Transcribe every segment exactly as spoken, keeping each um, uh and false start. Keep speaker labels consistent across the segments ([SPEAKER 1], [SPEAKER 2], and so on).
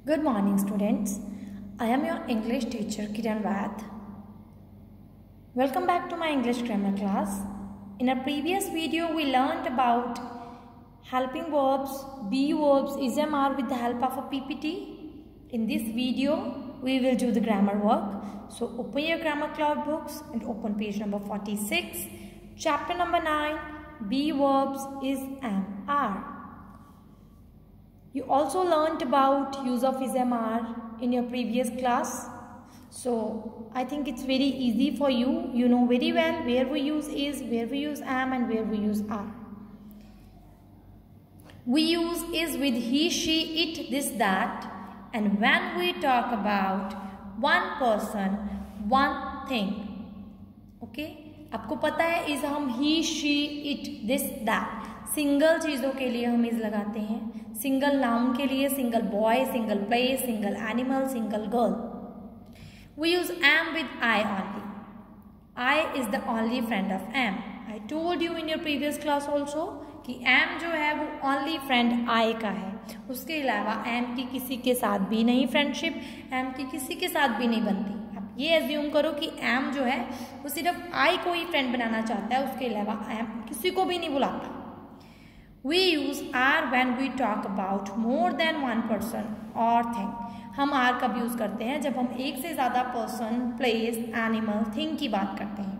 [SPEAKER 1] Good morning, students. I am your English teacher Kiran Vath. Welcome back to my English grammar class. In our previous video, we learned about helping verbs, be verbs, is M R with the help of a P P T. In this video, we will do the grammar work. So open your grammar cloud books and open page number forty-six, chapter number nine, be verbs, is M R. You also learnt about use of is M R in your previous class. So I think it's very easy for you. You know very well where we use is, where we use am, and where we use are. We use is with he, she, it, this, that. And when we talk about one person, one thing. Okay? आपको पता है is हम he, she, it, this, that. Single चीज़ों के लिए हम is लगाते हैं. सिंगल नाउन के लिए single boy, single place, single animal, single girl. We use M with I only. I is the only friend of M. I told you in your previous class also कि M जो है वो only friend I का है. उसके अलावा M की किसी के साथ भी नहीं फ्रेंडशिप, एम की किसी के साथ भी नहीं बनती. आप ये एज्यूम करो कि एम जो है वो सिर्फ आई को ही फ्रेंड बनाना चाहता है, उसके अलावा एम किसी को भी नहीं बुलाता. We use are when we talk about more than one person or thing. हम are कब यूज करते हैं? जब हम एक से ज्यादा person, place, animal, thing की बात करते हैं.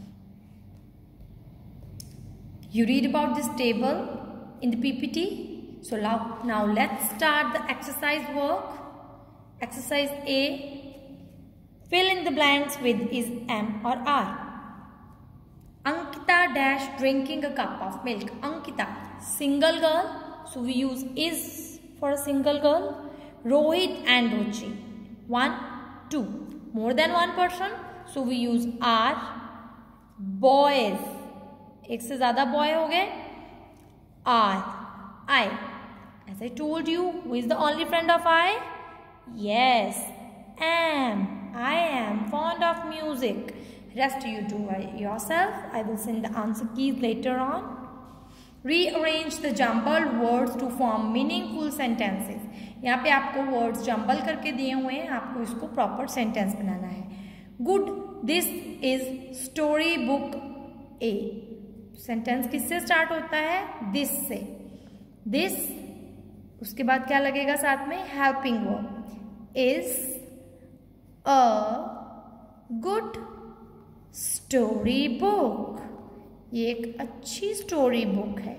[SPEAKER 1] You read about this table in the P P T. So now, now let's start the exercise work. Exercise A. Fill in the blanks with is, am or are. Ankita dash drinking a cup of milk. Ankita, single girl, so we use is for a single girl. Rohit and Ruchi, one, two. More than one person, so we use are. Boys, एक से ज़्यादा boy हो गए. Are, I. As I told you, who is the only friend of I? Yes, am. I am fond of music. Rest you do yourself. I will send the answer keys later on. Rearrange the jumbled words to form meaningful sentences. यहाँ पे आपको words jumble करके दिए हुए हैं, आपको इसको proper sentence बनाना है. Good. This is story book A. Sentence किससे start होता है? This से. This. उसके बाद क्या लगेगा साथ में? Helping verb. Is a good story book. ये एक अच्छी स्टोरी बुक है.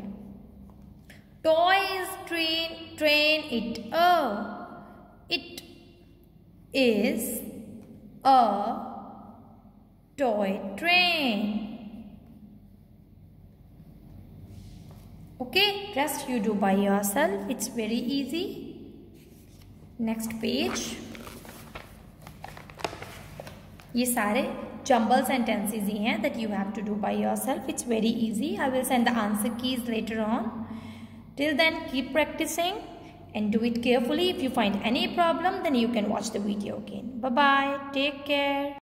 [SPEAKER 1] Toys train train it a. It is a toy train. Okay, rest you do by yourself. It's very easy. Next page. ये सारे jumble sentences ही हैं that you have to do by yourself. It's very easy. I will send the answer keys later on. Till then, keep practicing and do it carefully. If you find any problem, then you can watch the video again. Bye bye. Take care.